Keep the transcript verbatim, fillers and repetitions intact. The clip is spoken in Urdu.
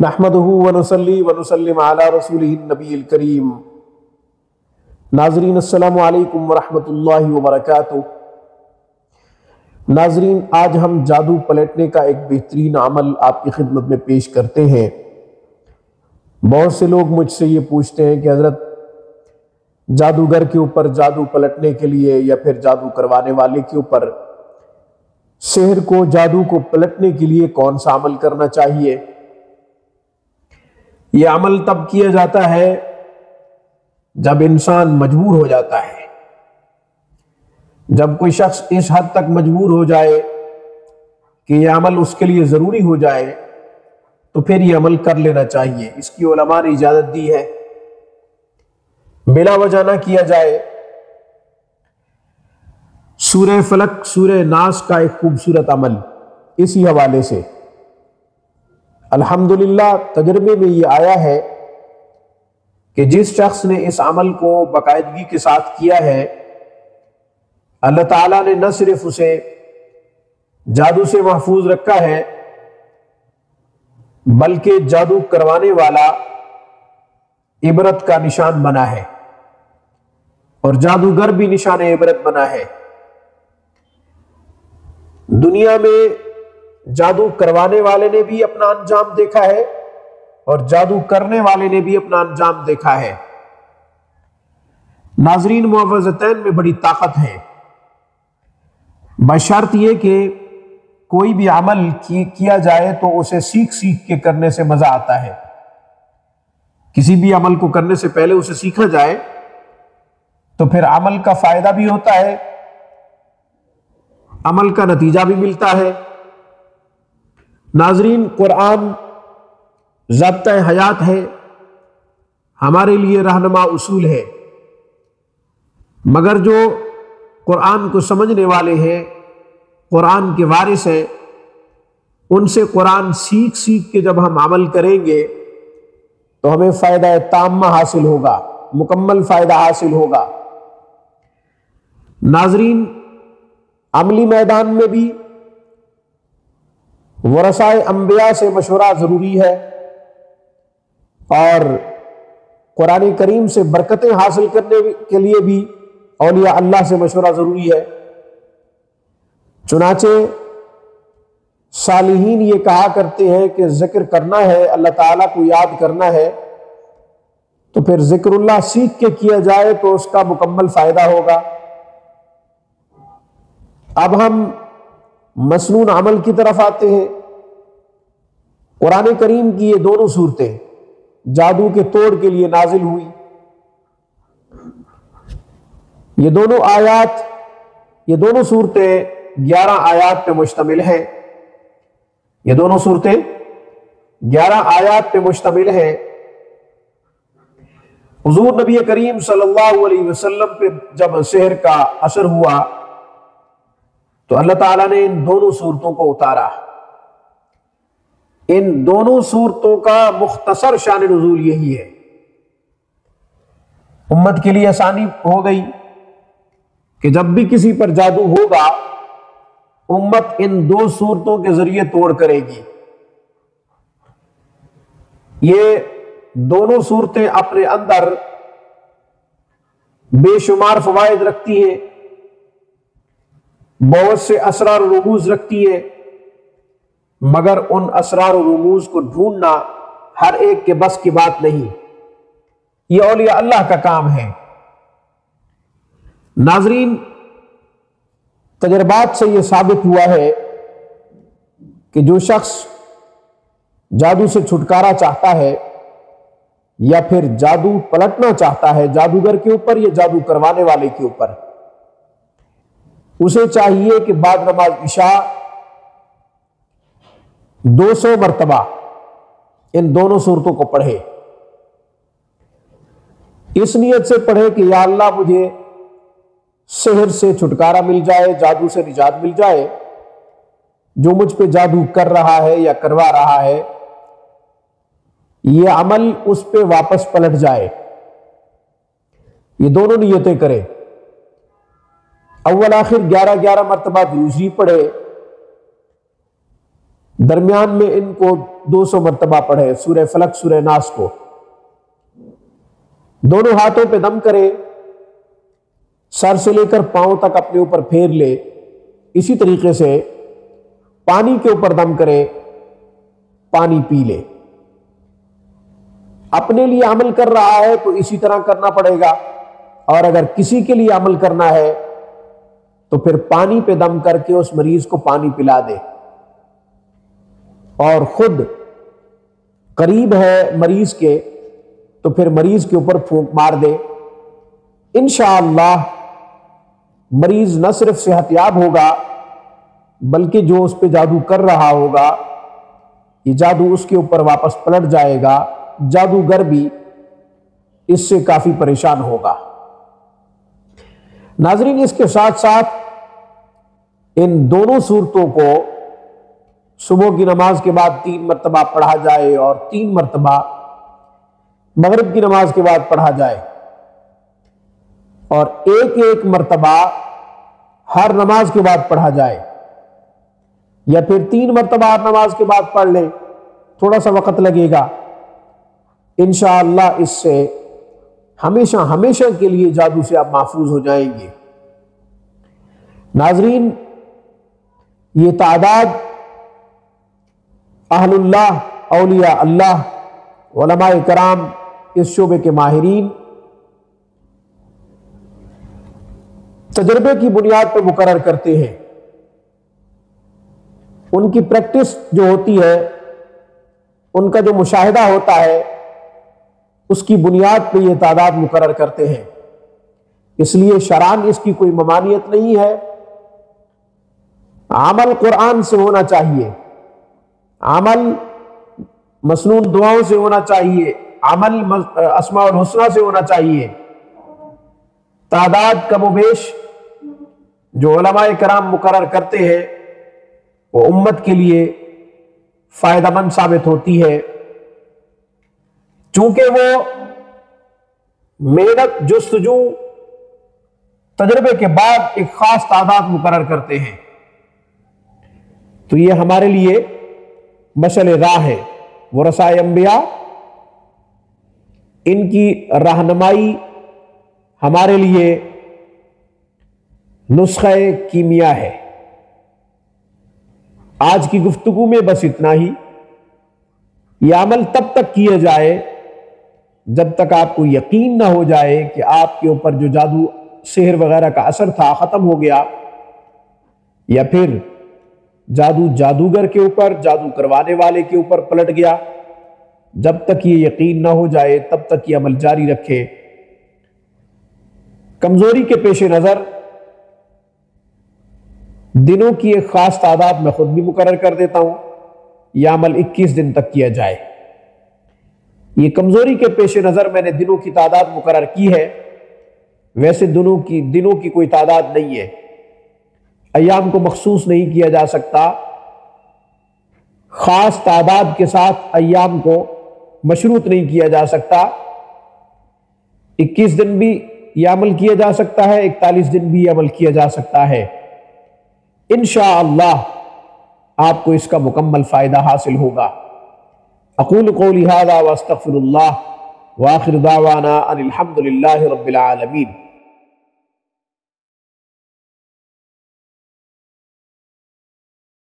نحمدہ ونصلی ونسلم علی رسولہ النبی الکریم۔ ناظرین السلام علیکم ورحمۃ اللہ وبرکاتہ۔ ناظرین، آج ہم جادو پلٹنے کا ایک بہترین عمل آپ کی خدمت میں پیش کرتے ہیں۔ بہت سے لوگ مجھ سے یہ پوچھتے ہیں کہ حضرت جادوگر کے اوپر جادو پلٹنے کے لیے یا پھر جادو کروانے والے کے اوپر سحر کو جادو کو پلٹنے کے لیے کون سا عمل کرنا چاہیے؟ یہ عمل تب کیا جاتا ہے جب انسان مجبور ہو جاتا ہے۔ جب کوئی شخص اس حد تک مجبور ہو جائے کہ یہ عمل اس کے لیے ضروری ہو جائے تو پھر یہ عمل کر لینا چاہیے۔ اس کی علماء نے اجازت دی ہے، بلا وجہ نہ کیا جائے۔ سورہ فلق سورہ ناس کا ایک خوبصورت عمل اسی حوالے سے الحمدللہ تجربے میں یہ آیا ہے کہ جس شخص نے اس عمل کو باقاعدگی کے ساتھ کیا ہے، اللہ تعالیٰ نے نہ صرف اسے جادو سے محفوظ رکھا ہے بلکہ جادو کروانے والا عبرت کا نشان بنا ہے اور جادوگر بھی نشان عبرت بنا ہے۔ دنیا میں جادو کروانے والے نے بھی اپنا انجام دیکھا ہے اور جادو کرنے والے نے بھی اپنا انجام دیکھا ہے۔ ناظرین، معوذتین میں بڑی طاقت ہے، بشرط یہ کہ کوئی بھی عمل کیا جائے تو اسے سیکھ سیکھ کے کرنے سے مزہ آتا ہے۔ کسی بھی عمل کو کرنے سے پہلے اسے سیکھا جائے تو پھر عمل کا فائدہ بھی ہوتا ہے، عمل کا نتیجہ بھی ملتا ہے۔ ناظرین، قرآن ضابطہ حیات ہے، ہمارے لیے رہنما اصول ہے، مگر جو قرآن کو سمجھنے والے ہیں، قرآن کے وارث ہیں، ان سے قرآن سیکھ سیکھ کے جب ہم عمل کریں گے تو ہمیں فائدہ تامہ حاصل ہوگا، مکمل فائدہ حاصل ہوگا۔ ناظرین، عملی میدان میں بھی ورثائے انبیاء سے مشورہ ضروری ہے اور قرآن کریم سے برکتیں حاصل کرنے کے لیے بھی اولیاء اللہ سے مشورہ ضروری ہے۔ چنانچہ صالحین یہ کہا کرتے ہیں کہ ذکر کرنا ہے، اللہ تعالیٰ کو یاد کرنا ہے تو پھر ذکر اللہ سیکھ کے کیا جائے تو اس کا مکمل فائدہ ہوگا۔ اب ہم مسنون عمل کی طرف آتے ہیں۔ قرآن کریم کی یہ دونوں صورتیں جادو کے توڑ کے لیے نازل ہوئی۔ یہ دونوں آیات یہ دونوں صورتیں گیارہ آیات پہ مشتمل ہیں۔ یہ دونوں صورتیں گیارہ آیات پہ مشتمل ہیں۔ حضور نبی کریم صلی اللہ علیہ وسلم پہ جب سحر کا اثر ہوا تو اللہ تعالیٰ نے ان دونوں صورتوں کو اتارا۔ ان دونوں صورتوں کا مختصر شان نزول یہی ہے۔ امت کے لیے آسانی ہو گئی کہ جب بھی کسی پر جادو ہوگا امت ان دو صورتوں کے ذریعے توڑ کرے گی۔ یہ دونوں صورتیں اپنے اندر بے شمار فوائد رکھتی ہیں، بہت سے اسرار و رموز رکھتی ہے، مگر ان اسرار و رموز کو ڈھونڈنا ہر ایک کے بس کی بات نہیں۔ یہ اولیاء اللہ کا کام ہے۔ ناظرین، تجربات سے یہ ثابت ہوا ہے کہ جو شخص جادو سے چھٹکارا چاہتا ہے یا پھر جادو پلٹنا چاہتا ہے جادوگر کے اوپر یا جادو کروانے والے کے اوپر، اسے چاہیے کہ بعد نماز عشاء دو سو مرتبہ ان دونوں صورتوں کو پڑھے۔ اس نیت سے پڑھے کہ یا اللہ مجھے سحر سے چھٹکارا مل جائے، جادو سے نجات مل جائے، جو مجھ پہ جادو کر رہا ہے یا کروا رہا ہے یہ عمل اس پہ واپس پلٹ جائے۔ یہ دونوں نیتیں کرے۔ اول آخر گیارہ گیارہ مرتبہ درود شریف پڑھے، درمیان میں ان کو دو سو مرتبہ پڑھے سورہ فلق سورہ ناس کو، دونوں ہاتھوں پہ دم کرے، سر سے لے کر پاؤں تک اپنے اوپر پھیر لے، اسی طریقے سے پانی کے اوپر دم کرے، پانی پی لے۔ اپنے لیے عمل کر رہا ہے تو اسی طرح کرنا پڑے گا، اور اگر کسی کے لیے عمل کرنا ہے تو پھر پانی پہ دم کر کے اس مریض کو پانی پلا دے، اور خود قریب ہے مریض کے تو پھر مریض کے اوپر پھونک مار دے۔ انشاءاللہ مریض نہ صرف صحت یاب ہوگا بلکہ جو اس پہ جادو کر رہا ہوگا یہ جادو اس کے اوپر واپس پلٹ جائے گا، جادوگر بھی اس سے کافی پریشان ہوگا۔ ناظرین، اس کے ساتھ ساتھ ان دونوں صورتوں کو صبح کی نماز کے بعد تین مرتبہ پڑھا جائے اور تین مرتبہ مغرب کی نماز کے بعد پڑھا جائے، اور ایک ایک مرتبہ ہر نماز کے بعد پڑھا جائے، یا پھر تین مرتبہ ہر نماز کے بعد پڑھ لیں، تھوڑا سا وقت لگے گا۔ انشاءاللہ اس سے ہمیشہ ہمیشہ کے لیے جادو سے آپ محفوظ ہو جائیں گے۔ ناظرین، یہ تعداد اہل اللہ، اولیاء اللہ، علماء کرام، اس شعبے کے ماہرین تجربے کی بنیاد پر مقرر کرتے ہیں۔ ان کی پریکٹس جو ہوتی ہے، ان کا جو مشاہدہ ہوتا ہے، اس کی بنیاد پہ یہ تعداد مقرر کرتے ہیں۔ اس لیے شرعاً اس کی کوئی ممانعت نہیں ہے۔ عمل قرآن سے ہونا چاہیے، عمل مسنون دعاؤں سے ہونا چاہیے، عمل اسماء الحسنہ سے ہونا چاہیے۔ تعداد کم و بیش جو علماء کرام مقرر کرتے ہیں وہ امت کے لیے فائدہ مند ثابت ہوتی ہے، چونکہ وہ محنت جستجو تجربے کے بعد ایک خاص تعداد مقرر کرتے ہیں۔ تو یہ ہمارے لیے مشعل راہ ہے۔ ورثاء انبیاء، ان کی رہنمائی ہمارے لیے نسخہ کیمیا ہے۔ آج کی گفتگو میں بس اتنا ہی۔ یہ عمل تب تک کیا جائے جب تک آپ کو یقین نہ ہو جائے کہ آپ کے اوپر جو جادو سحر وغیرہ کا اثر تھا ختم ہو گیا، یا پھر جادو جادوگر کے اوپر، جادو کروانے والے کے اوپر پلٹ گیا۔ جب تک یہ یقین نہ ہو جائے تب تک یہ عمل جاری رکھے۔ کمزوری کے پیش نظر دنوں کی ایک خاص تعداد میں خود بھی مقرر کر دیتا ہوں، یہ عمل اکیس دن تک کیا جائے۔ یہ کمزوری کے پیش نظر میں نے دنوں کی تعداد مقرر کی ہے، ویسے دنوں کی دنوں کی کوئی تعداد نہیں ہے، ایام کو مخصوص نہیں کیا جا سکتا۔ خاص تعداد کے ساتھ ایام کو مشروط نہیں کیا جا سکتا۔ اکیس دن بھی یہ عمل کیا جا سکتا ہے، اکتالیس دن بھی یہ عمل کیا جا سکتا ہے۔ انشاءاللہ آپ کو اس کا مکمل فائدہ حاصل ہوگا۔ اقول قولی ھذا واستغفر اللہ، وآخر دعوانا ان الحمد للہ رب العالمین۔